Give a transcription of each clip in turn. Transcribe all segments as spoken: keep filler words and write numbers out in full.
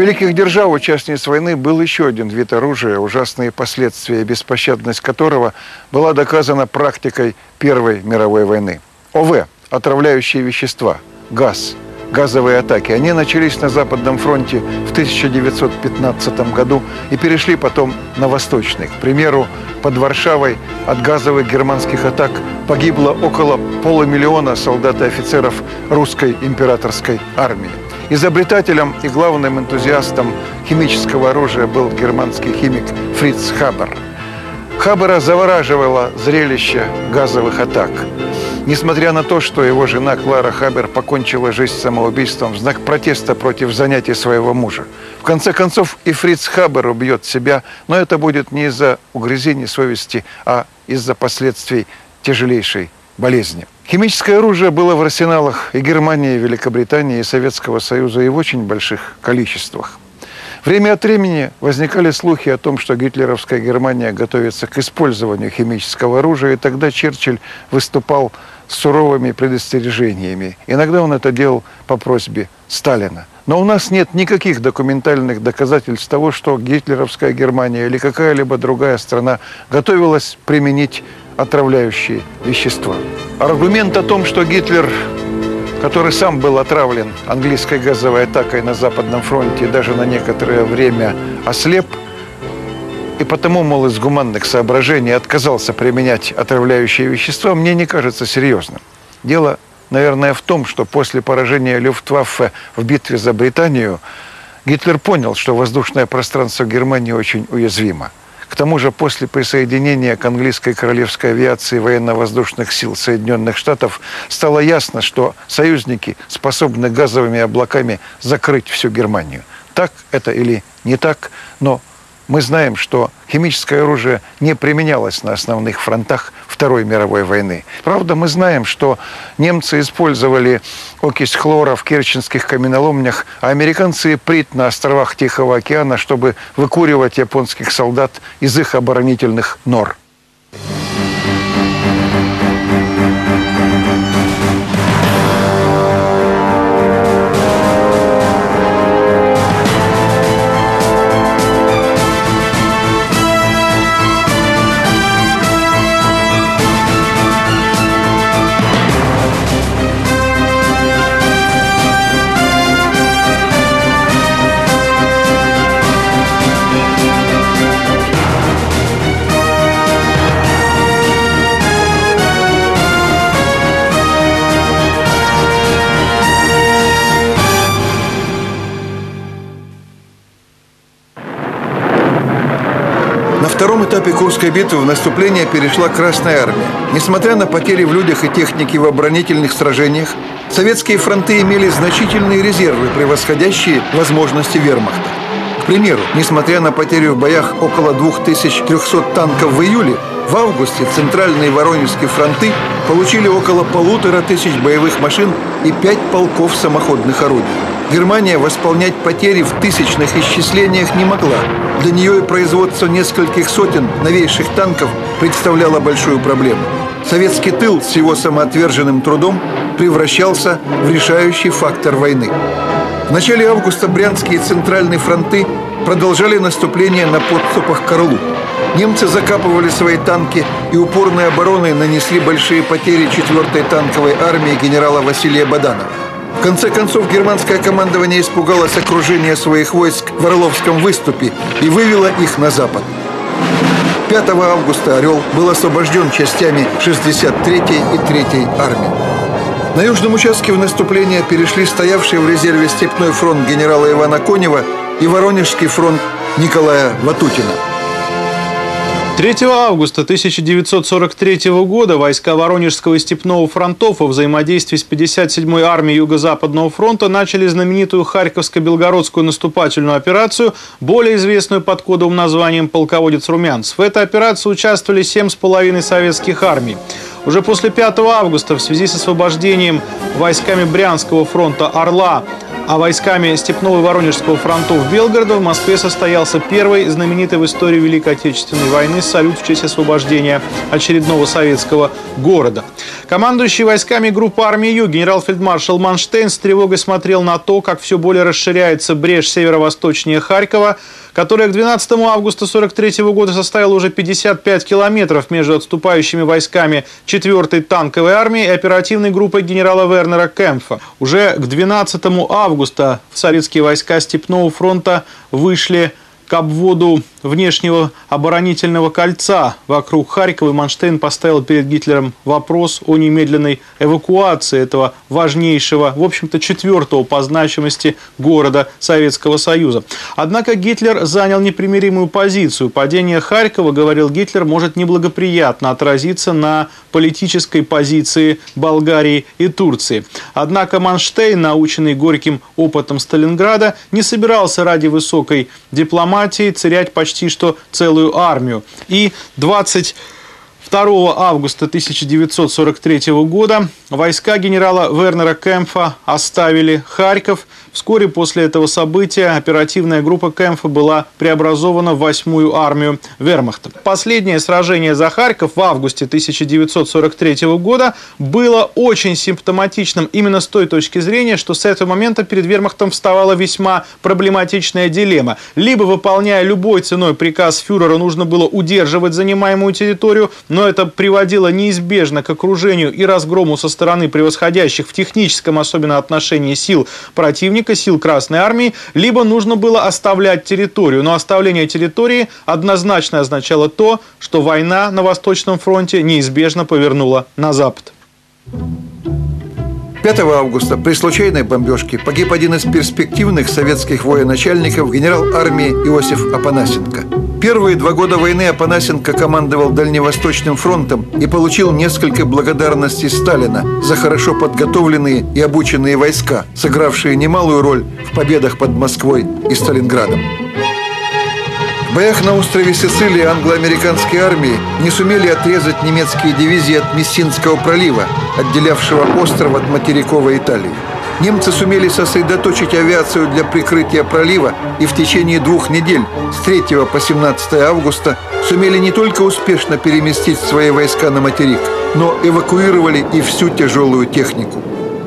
великих держав, участниц войны, был еще один вид оружия, ужасные последствия и беспощадность которого была доказана практикой Первой мировой войны. О В – отравляющие вещества, газ, газовые атаки. Они начались на Западном фронте в тысяча девятьсот пятнадцатом году и перешли потом на Восточный. К примеру, под Варшавой от газовых германских атак погибло около полумиллиона солдат и офицеров русской императорской армии. Изобретателем и главным энтузиастом химического оружия был германский химик Фриц Хабер. Хабера завораживало зрелище газовых атак. Несмотря на то, что его жена Клара Хабер покончила жизнь самоубийством в знак протеста против занятий своего мужа. В конце концов, и Фриц Хабер убьет себя, но это будет не из-за угрызений совести, а из-за последствий тяжелейшей болезни. Химическое оружие было в арсеналах и Германии, и Великобритании, и Советского Союза и в очень больших количествах. Время от времени возникали слухи о том, что гитлеровская Германия готовится к использованию химического оружия, и тогда Черчилль выступал с суровыми предостережениями. Иногда он это делал по просьбе Сталина. Но у нас нет никаких документальных доказательств того, что гитлеровская Германия или какая-либо другая страна готовилась применить отравляющие вещества. Аргумент о том, что Гитлер, который сам был отравлен английской газовой атакой на Западном фронте и даже на некоторое время ослеп, и потому, мол, из гуманных соображений отказался применять отравляющие вещества, мне не кажется серьезным. Дело, наверное, в том, что после поражения Люфтваффе в битве за Британию Гитлер понял, что воздушное пространство Германии очень уязвимо. К тому же, после присоединения к английской королевской авиации военно-воздушных сил Соединенных Штатов стало ясно, что союзники способны газовыми облаками закрыть всю Германию. Так это или не так, но мы знаем, что химическое оружие не применялось на основных фронтах Второй мировой войны. Правда, мы знаем, что немцы использовали окись хлора в керченских каменоломнях, а американцы иприт на островах Тихого океана, чтобы выкуривать японских солдат из их оборонительных нор. На втором этапе Курской битвы в наступление перешла Красная армия. Несмотря на потери в людях и технике в оборонительных сражениях, советские фронты имели значительные резервы, превосходящие возможности вермахта. К примеру, несмотря на потерю в боях около двух тысяч трёхсот танков в июле, в августе центральные Воронежские фронты получили около полутора тысяч боевых машин и пять полков самоходных орудий. Германия восполнять потери в тысячных исчислениях не могла. Для нее и производство нескольких сотен новейших танков представляло большую проблему. Советский тыл с его самоотверженным трудом превращался в решающий фактор войны. В начале августа Брянские и Центральные фронты продолжали наступление на подступах к Орлу. Немцы закапывали свои танки и упорной обороной нанесли большие потери четвёртой танковой армии генерала Василия Баданова. В конце концов, германское командование испугалось окружения своих войск в Орловском выступе и вывело их на запад. пятого августа Орел был освобожден частями шестьдесят третьей и третьей армии. На южном участке в наступление перешли стоявшие в резерве Степной фронт генерала Ивана Конева и Воронежский фронт Николая Ватутина. третьего августа тысяча девятьсот сорок третьего года войска Воронежского и Степного фронтов во взаимодействии с пятьдесят седьмой армией Юго-Западного фронта начали знаменитую Харьковско-Белгородскую наступательную операцию, более известную под кодовым названием «Полководец Румянцев». В этой операции участвовали семь с половиной советских армий. Уже после пятого августа в связи с освобождением войсками Брянского фронта Орла А войсками Степного и Воронежского фронтов Белгорода в Москве состоялся первый знаменитый в истории Великой Отечественной войны салют в честь освобождения очередного советского города. Командующий войсками группы армии Юг генерал-фельдмаршал Манштейн с тревогой смотрел на то, как все более расширяется брешь северо-восточнее Харькова, которая к двенадцатому августа сорок третьего года составила уже пятьдесят пять километров между отступающими войсками четвёртой танковой армии и оперативной группой генерала Вернера Кемпфа. Уже к двенадцатому августа советские войска Степного фронта вышли к обводу внешнего оборонительного кольца вокруг Харькова, и Манштейн поставил перед Гитлером вопрос о немедленной эвакуации этого важнейшего, в общем-то, четвертого по значимости города Советского Союза. Однако Гитлер занял непримиримую позицию. Падение Харькова, говорил Гитлер, может неблагоприятно отразиться на политической позиции Болгарии и Турции. Однако Манштейн, наученный горьким опытом Сталинграда, не собирался ради высокой дипломатии терять почти почти что целую армию. И двадцать второго августа тысяча девятьсот сорок третьего года войска генерала Вернера Кемпфа оставили Харьков. Вскоре после этого события оперативная группа Кемпфа была преобразована в восьмую армию вермахта. Последнее сражение за Харьков в августе тысяча девятьсот сорок третьего года было очень симптоматичным именно с той точки зрения, что с этого момента перед вермахтом вставала весьма проблематичная дилемма. Либо, выполняя любой ценой приказ фюрера, нужно было удерживать занимаемую территорию, но это приводило неизбежно к окружению и разгрому со стороны превосходящих в техническом, особенно отношении, сил противника, сил Красной Армии, либо нужно было оставлять территорию. Но оставление территории однозначно означало то, что война на Восточном фронте неизбежно повернула на запад. пятого августа при случайной бомбежке погиб один из перспективных советских военачальников, генерал армии Иосиф Апанасенко. Первые два года войны Апанасенко командовал Дальневосточным фронтом и получил несколько благодарностей Сталина за хорошо подготовленные и обученные войска, сыгравшие немалую роль в победах под Москвой и Сталинградом. В боях на острове Сицилии англо-американские армии не сумели отрезать немецкие дивизии от Мессинского пролива, отделявшего остров от материковой Италии. Немцы сумели сосредоточить авиацию для прикрытия пролива и в течение двух недель, с третьего по семнадцатое августа, сумели не только успешно переместить свои войска на материк, но эвакуировали и всю тяжелую технику.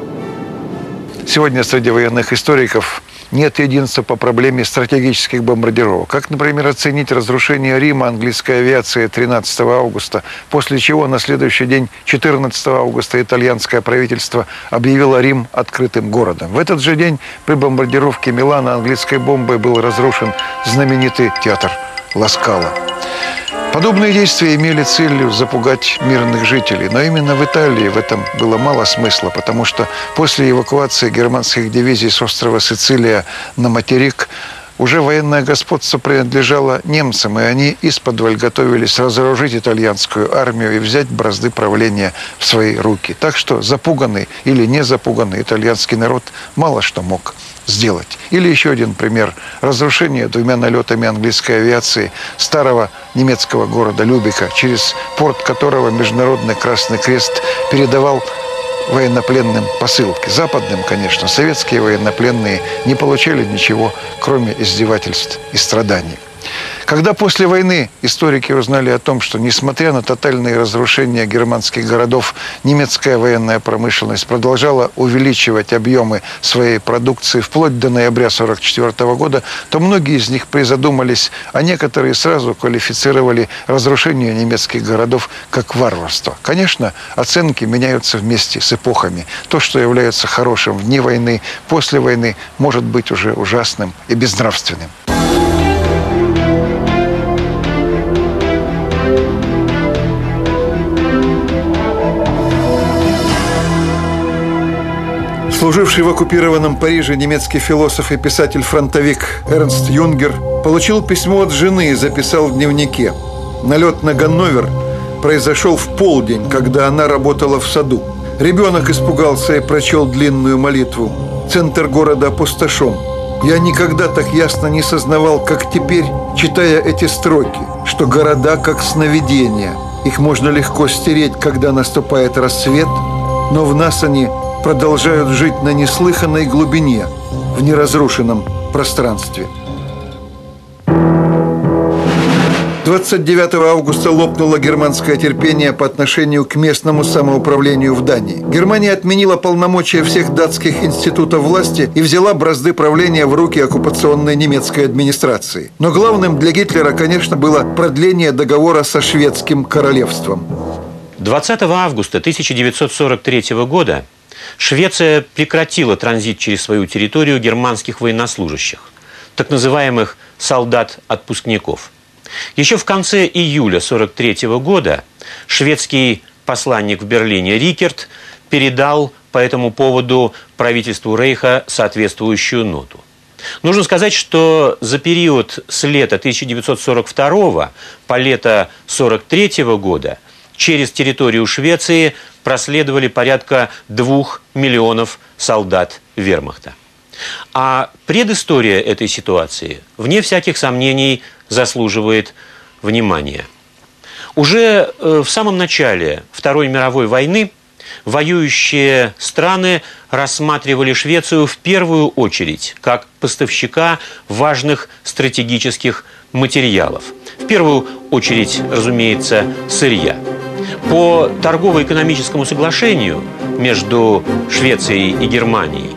Сегодня среди военных историков нет единства по проблеме стратегических бомбардировок. Как, например, оценить разрушение Рима английской авиации тринадцатого августа, после чего на следующий день, четырнадцатого августа, итальянское правительство объявило Рим открытым городом. В этот же день при бомбардировке Милана английской бомбой был разрушен знаменитый театр Ла Скала. Подобные действия имели целью запугать мирных жителей, но именно в Италии в этом было мало смысла, потому что после эвакуации германских дивизий с острова Сицилия на материк уже военное господство принадлежало немцам, и они исподволь готовились разоружить итальянскую армию и взять бразды правления в свои руки. Так что запуганный или не запуганный итальянский народ мало что мог сделать. Или еще один пример. Разрушение двумя налетами английской авиации старого немецкого города Любека, через порт которого Международный Красный Крест передавал военнопленным посылки. Западным, конечно, советские военнопленные не получали ничего, кроме издевательств и страданий. Когда после войны историки узнали о том, что, несмотря на тотальные разрушения германских городов, немецкая военная промышленность продолжала увеличивать объемы своей продукции вплоть до ноября сорок четвёртого года, то многие из них призадумались, а некоторые сразу квалифицировали разрушение немецких городов как варварство. Конечно, оценки меняются вместе с эпохами. То, что является хорошим в дни войны, после войны, может быть уже ужасным и безнравственным. Служивший в оккупированном Париже немецкий философ и писатель-фронтовик Эрнст Юнгер получил письмо от жены и записал в дневнике: «Налет на Ганновер произошел в полдень, когда она работала в саду. Ребенок испугался и прочел длинную молитву. Центр города опустошен. Я никогда так ясно не сознавал, как теперь, читая эти строки, что города как сновидения. Их можно легко стереть, когда наступает рассвет, но в нас они продолжают жить на неслыханной глубине, в неразрушенном пространстве. двадцать девятого августа лопнуло германское терпение по отношению к местному самоуправлению в Дании. Германия отменила полномочия всех датских институтов власти и взяла бразды правления в руки оккупационной немецкой администрации. Но главным для Гитлера, конечно, было продление договора со шведским королевством. двадцатого августа тысяча девятьсот сорок третьего года Швеция прекратила транзит через свою территорию германских военнослужащих, так называемых солдат-отпускников. Еще в конце июля сорок третьего года шведский посланник в Берлине Рикерт передал по этому поводу правительству Рейха соответствующую ноту. Нужно сказать, что за период с лета тысяча девятьсот сорок второго по лето сорок третьего года через территорию Швеции проследовали порядка двух миллионов солдат вермахта. А предыстория этой ситуации, вне всяких сомнений, заслуживает внимания. Уже в самом начале Второй мировой войны воюющие страны рассматривали Швецию в первую очередь как поставщика важных стратегических материалов. В первую очередь, разумеется, сырья. По торгово-экономическому соглашению между Швецией и Германией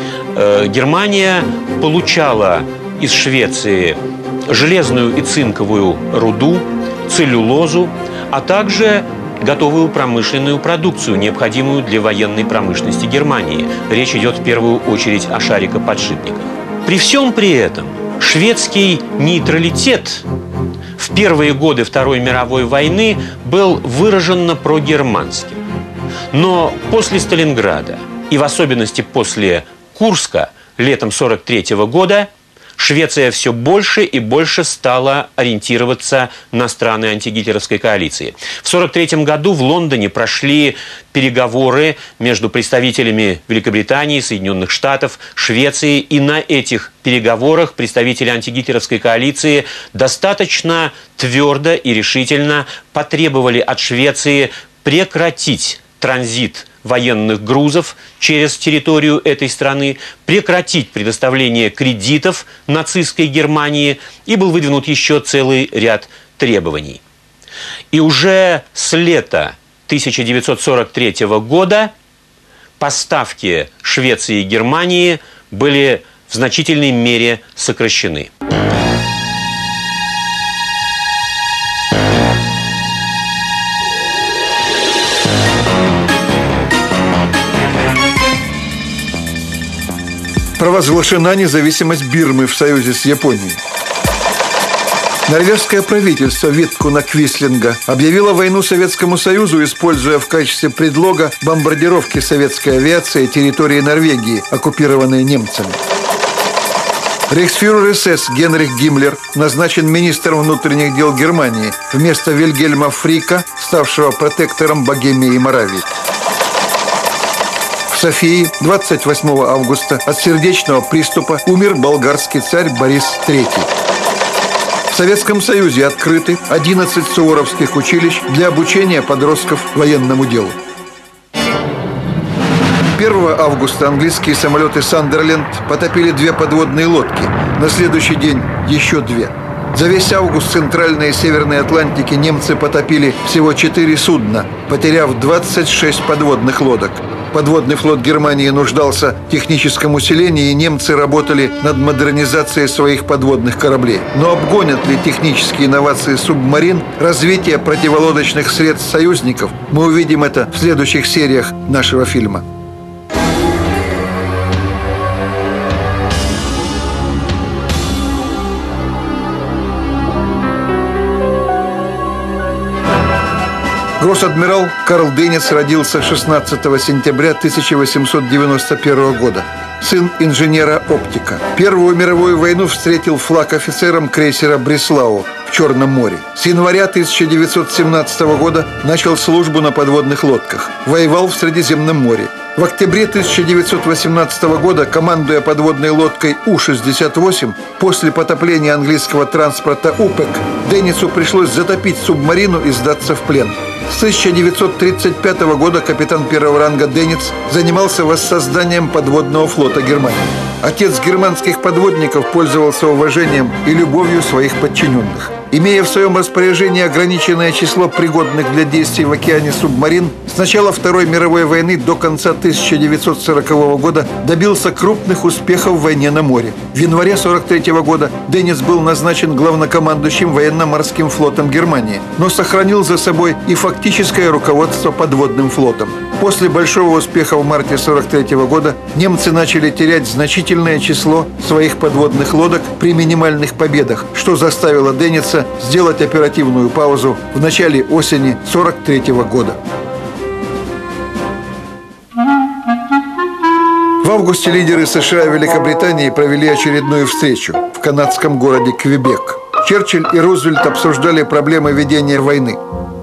Германия получала из Швеции железную и цинковую руду, целлюлозу, а также готовую промышленную продукцию, необходимую для военной промышленности Германии. Речь идет в первую очередь о шарикоподшипниках. При всем при этом шведский нейтралитет в первые годы Второй мировой войны был выраженно прогерманским. Но после Сталинграда и в особенности после Курска летом сорок третьего года Швеция все больше и больше стала ориентироваться на страны антигитлеровской коалиции. В сорок третьем году в Лондоне прошли переговоры между представителями Великобритании, Соединенных Штатов, Швеции. И на этих переговорах представители антигитлеровской коалиции достаточно твердо и решительно потребовали от Швеции прекратить транзит военных грузов через территорию этой страны, прекратить предоставление кредитов нацистской Германии, и был выдвинут еще целый ряд требований. И уже с лета тысяча девятьсот сорок третьего года поставки Швеции и Германии были в значительной мере сокращены. Провозглашена независимость Бирмы в союзе с Японией. Норвежское правительство Виткуна Квислинга объявило войну Советскому Союзу, используя в качестве предлога бомбардировки советской авиации территории Норвегии, оккупированной немцами. Рейхсфюрер СС Генрих Гиммлер назначен министром внутренних дел Германии вместо Вильгельма Фрика, ставшего протектором Богемии и Моравии. В Софии двадцать восьмого августа от сердечного приступа умер болгарский царь Борис третий. В Советском Союзе открыты одиннадцать суворовских училищ для обучения подростков военному делу. первого августа английские самолеты «Сандерленд» потопили две подводные лодки. На следующий день еще две. За весь август в Центральной и Северной Атлантике немцы потопили всего четыре судна, потеряв двадцать шесть подводных лодок. Подводный флот Германии нуждался в техническом усилении, и немцы работали над модернизацией своих подводных кораблей. Но обгонят ли технические инновации субмарин развитие противолодочных средств союзников? Мы увидим это в следующих сериях нашего фильма. Гросс-адмирал Карл Денец родился шестнадцатого сентября тысяча восемьсот девяносто первого года. Сын инженера-оптика. Первую мировую войну встретил флаг офицером крейсера «Бреслау» в Черном море. С января тысяча девятьсот семнадцатого года начал службу на подводных лодках. Воевал в Средиземном море. В октябре тысяча девятьсот восемнадцатого года, командуя подводной лодкой У шестьдесят восемь, после потопления английского транспорта «Упек», Денницу пришлось затопить субмарину и сдаться в плен. С тысяча девятьсот тридцать пятого года капитан первого ранга Денниц занимался воссозданием подводного флота Германии. Отец германских подводников пользовался уважением и любовью своих подчиненных. Имея в своем распоряжении ограниченное число пригодных для действий в океане субмарин, с начала Второй мировой войны до конца тысяча девятьсот сорокового года добился крупных успехов в войне на море. В январе сорок третьего года Денниц был назначен главнокомандующим военно-морским флотом Германии, но сохранил за собой и фактическое руководство подводным флотом. После большого успеха в марте сорок третьего года немцы начали терять значительное число своих подводных лодок при минимальных победах, что заставило Денница сделать оперативную паузу в начале осени сорок третьего года. В августе лидеры США и Великобритании провели очередную встречу в канадском городе Квебек. Черчилль и Рузвельт обсуждали проблемы ведения войны.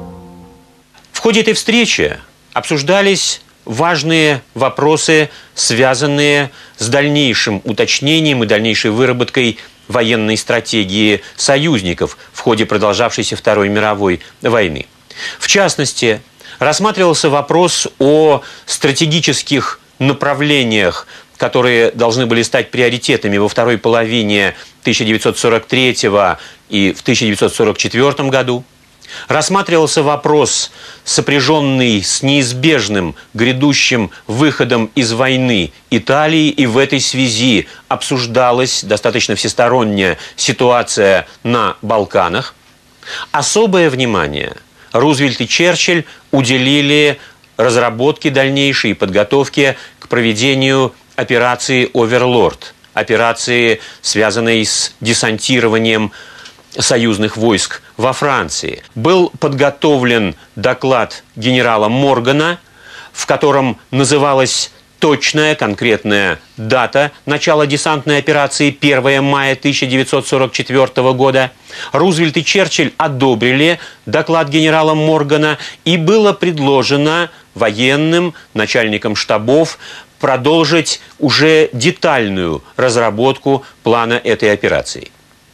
В ходе этой встречи обсуждались важные вопросы, связанные с дальнейшим уточнением и дальнейшей выработкой военной стратегии союзников в ходе продолжавшейся Второй мировой войны. В частности, рассматривался вопрос о стратегических направлениях, которые должны были стать приоритетами во второй половине тысяча девятьсот сорок третьего и в тысяча девятьсот сорок четвёртом году. Рассматривался вопрос, сопряженный с неизбежным грядущим выходом из войны Италии, и в этой связи обсуждалась достаточно всесторонняя ситуация на Балканах. Особое внимание Рузвельт и Черчилль уделили разработке дальнейшей и подготовке к проведению операции «Оверлорд», операции, связанной с десантированием союзных войск во Франции. Был подготовлен доклад генерала Моргана, в котором называлась точная конкретная дата начала десантной операции первое мая тысяча девятьсот сорок четвёртого года. Рузвельт и Черчилль одобрили доклад генерала Моргана, и было предложено военным начальникам штабов продолжить уже детальную разработку плана этой операции.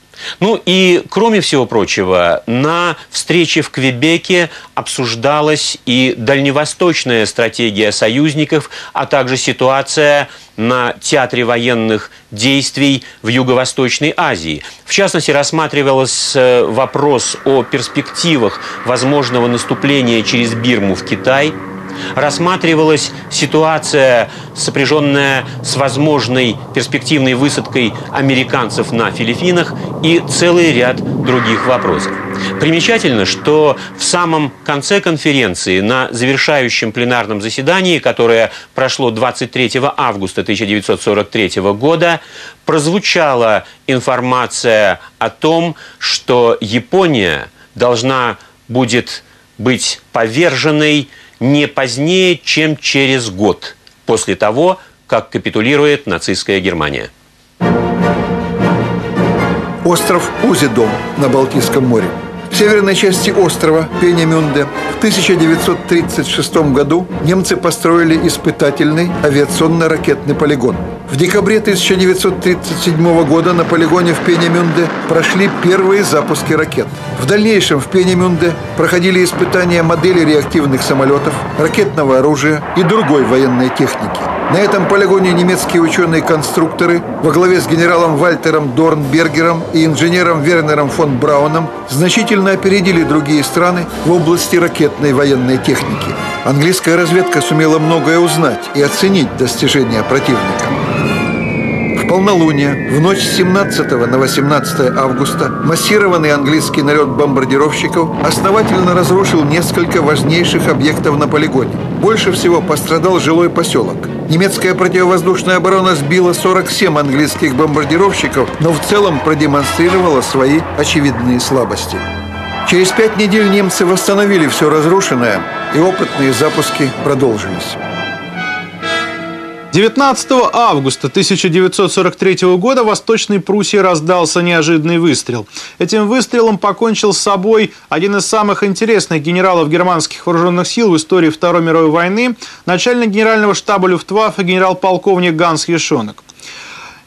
Ну и, кроме всего прочего, на встрече в Квебеке обсуждалась и дальневосточная стратегия союзников, а также ситуация на театре военных действий в Юго-Восточной Азии. В частности, рассматривался вопрос о перспективах возможного наступления через Бирму в Китай. Рассматривалась ситуация, сопряженная с возможной перспективной высадкой американцев на Филиппинах, и целый ряд других вопросов. Примечательно, что в самом конце конференции, на завершающем пленарном заседании, которое прошло двадцать третьего августа тысяча девятьсот сорок третьего года, прозвучала информация о том, что Япония должна будет быть поверженной не позднее, чем через год после того, как капитулирует нацистская Германия. Остров Узедом на Балтийском море. В северной части острова Пенемюнде в тысяча девятьсот тридцать шестом году немцы построили испытательный авиационно-ракетный полигон. В декабре тысяча девятьсот тридцать седьмого года на полигоне в Пенемюнде прошли первые запуски ракет. В дальнейшем в Пенемюнде проходили испытания моделей реактивных самолетов, ракетного оружия и другой военной техники. На этом полигоне немецкие ученые-конструкторы во главе с генералом Вальтером Дорнбергером и инженером Вернером фон Брауном значительно опередили другие страны в области ракетной военной техники. Английская разведка сумела многое узнать и оценить достижения противника. В полнолуние, в ночь с семнадцатого на восемнадцатое августа, массированный английский налет бомбардировщиков основательно разрушил несколько важнейших объектов на полигоне. Больше всего пострадал жилой поселок. Немецкая противовоздушная оборона сбила сорок семь английских бомбардировщиков, но в целом продемонстрировала свои очевидные слабости. Через пять недель немцы восстановили все разрушенное, и опытные запуски продолжились. девятнадцатого августа тысяча девятьсот сорок третьего года в Восточной Пруссии раздался неожиданный выстрел. Этим выстрелом покончил с собой один из самых интересных генералов германских вооруженных сил в истории Второй мировой войны, начальник генерального штаба Люфтваффе генерал-полковник Ганс Ешонек.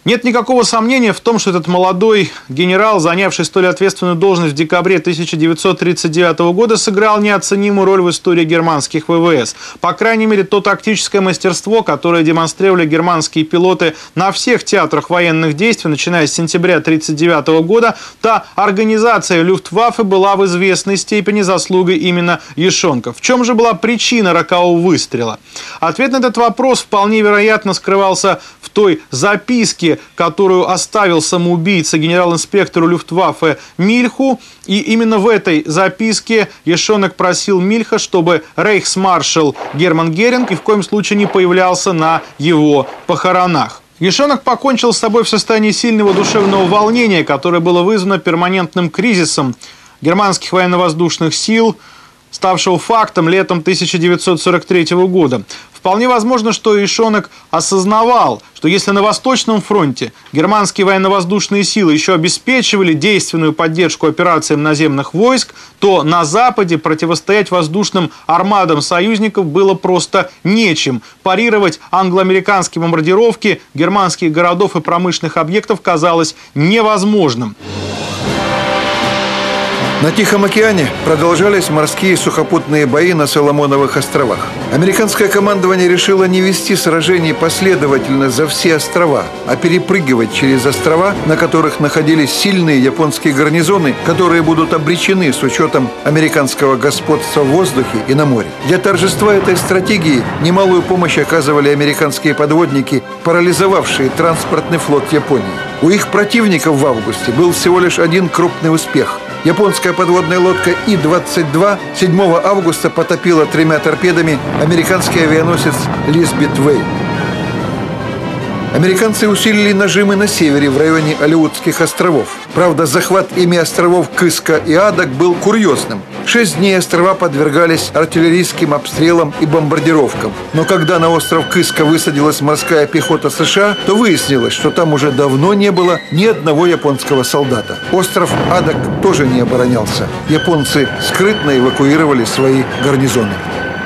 Нет никакого сомнения в том, что этот молодой генерал, занявший столь ответственную должность в декабре тысяча девятьсот тридцать девятого года, сыграл неоценимую роль в истории германских ВВС. По крайней мере, то тактическое мастерство, которое демонстрировали германские пилоты на всех театрах военных действий, начиная с сентября тысяча девятьсот тридцать девятого года, та организация Люфтваффе была в известной степени заслугой именно Ешонка. В чем же была причина рокового выстрела? Ответ на этот вопрос вполне вероятно скрывался в той записке, которую оставил самоубийца генерал-инспектору Люфтваффе Мильху. И именно в этой записке Ешонок просил Мильха, чтобы рейхсмаршал Герман Геринг ни в коем случае не появлялся на его похоронах. Ешонок покончил с собой в состоянии сильного душевного волнения, которое было вызвано перманентным кризисом германских военно-воздушных сил, ставшего фактом летом тысяча девятьсот сорок третьего года. Вполне возможно, что Ешонок осознавал, что если на Восточном фронте германские военно-воздушные силы еще обеспечивали действенную поддержку операциям наземных войск, то на Западе противостоять воздушным армадам союзников было просто нечем. Парировать англо-американские бомбардировки германских городов и промышленных объектов казалось невозможным. На Тихом океане продолжались морские сухопутные бои на Соломоновых островах. Американское командование решило не вести сражений последовательно за все острова, а перепрыгивать через острова, на которых находились сильные японские гарнизоны, которые будут обречены с учетом американского господства в воздухе и на море. Для торжества этой стратегии немалую помощь оказывали американские подводники, парализовавшие транспортный флот Японии. У их противников в августе был всего лишь один крупный успех. Японская подводная лодка И двадцать два седьмого августа потопила тремя торпедами американский авианосец Лизбет Вей. Американцы усилили нажимы на севере, в районе Алеутских островов. Правда, захват ими островов Кыска и Адак был курьезным. Шесть дней острова подвергались артиллерийским обстрелам и бомбардировкам. Но когда на остров Кыска высадилась морская пехота США, то выяснилось, что там уже давно не было ни одного японского солдата. Остров Адак тоже не оборонялся. Японцы скрытно эвакуировали свои гарнизоны.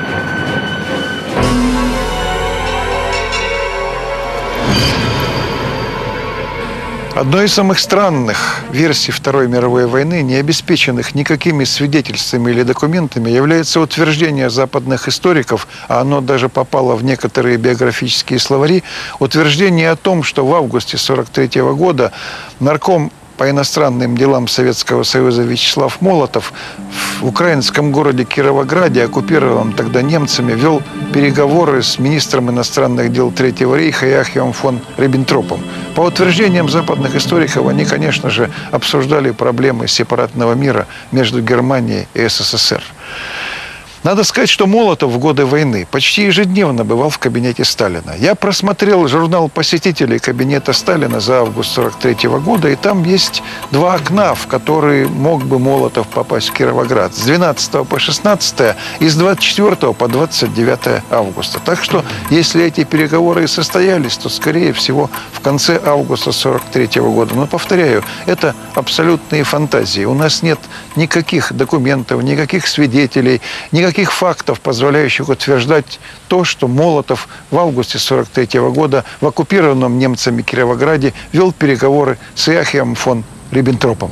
Одной из самых странных версий Второй мировой войны, не обеспеченных никакими свидетельствами или документами, является утверждение западных историков, а оно даже попало в некоторые биографические словари, утверждение о том, что в августе тысяча девятьсот сорок третьего года нарком по иностранным делам Советского Союза Вячеслав Молотов в украинском городе Кировограде, оккупированном тогда немцами, вел переговоры с министром иностранных дел Третьего рейха Иоахимом фон Риббентропом. По утверждениям западных историков, они, конечно же, обсуждали проблемы сепаратного мира между Германией и СССР. Надо сказать, что Молотов в годы войны почти ежедневно бывал в кабинете Сталина. Я просмотрел журнал посетителей кабинета Сталина за август тысяча девятьсот сорок третьего года, и там есть два окна, в которые мог бы Молотов попасть в Кировоград. С двенадцатого по шестнадцатое и с двадцать четвёртого по двадцать девятое августа. Так что, если эти переговоры и состоялись, то, скорее всего, в конце августа тысяча девятьсот сорок третьего года. Но, повторяю, это абсолютные фантазии. У нас нет никаких документов, никаких свидетелей, никаких фактов, позволяющих утверждать то, что Молотов в августе тысяча девятьсот сорок третьего года в оккупированном немцами Кировограде вел переговоры с Иоахимом фон Риббентропом.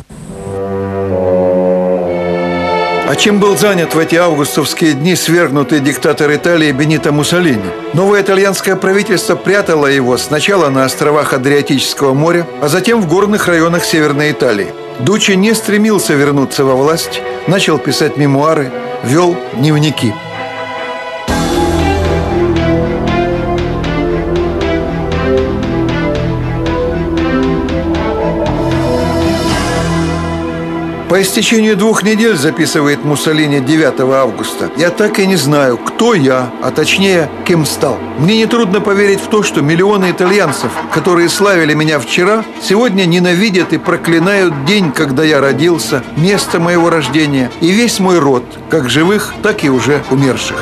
А чем был занят в эти августовские дни свергнутый диктатор Италии Бенито Муссолини? Новое итальянское правительство прятало его сначала на островах Адриатического моря, а затем в горных районах Северной Италии. Дуччи не стремился вернуться во власть, начал писать мемуары, вел дневники. По истечению двух недель, записывает Муссолини девятого августа, я так и не знаю, кто я, а точнее, кем стал. Мне нетрудно поверить в то, что миллионы итальянцев, которые славили меня вчера, сегодня ненавидят и проклинают день, когда я родился, место моего рождения и весь мой род, как живых, так и уже умерших.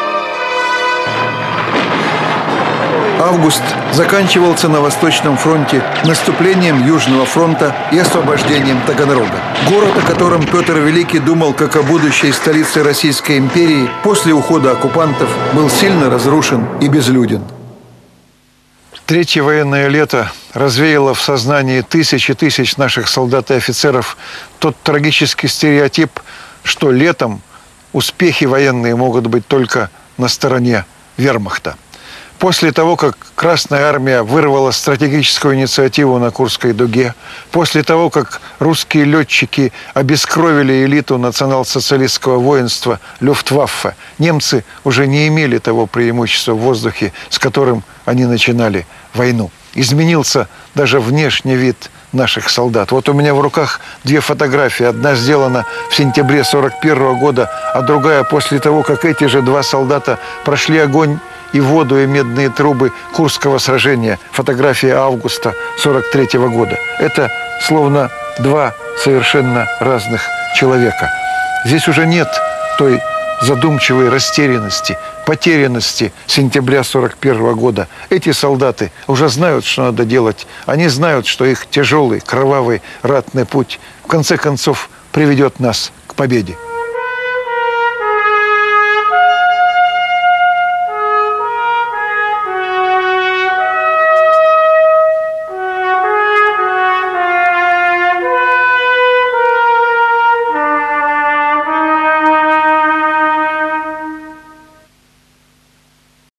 Август заканчивался на Восточном фронте наступлением Южного фронта и освобождением Таганрога. Город, о котором Петр Великий думал как о будущей столице Российской империи, после ухода оккупантов был сильно разрушен и безлюден. Третье военное лето развеяло в сознании тысячи тысяч наших солдат и офицеров тот трагический стереотип, что летом успехи военные могут быть только на стороне вермахта. После того, как Красная Армия вырвала стратегическую инициативу на Курской дуге, после того, как русские летчики обескровили элиту национал-социалистского воинства Люфтваффе, немцы уже не имели того преимущества в воздухе, с которым они начинали войну. Изменился даже внешний вид наших солдат. Вот у меня в руках две фотографии. Одна сделана в сентябре сорок первого года, а другая после того, как эти же два солдата прошли огонь и воду, и медные трубы Курского сражения. Фотография августа сорок третьего года. Это словно два совершенно разных человека. Здесь уже нет той задумчивой растерянности, потерянности сентября сорок первого года. Эти солдаты уже знают, что надо делать. Они знают, что их тяжелый, кровавый, ратный путь в конце концов приведет нас к победе.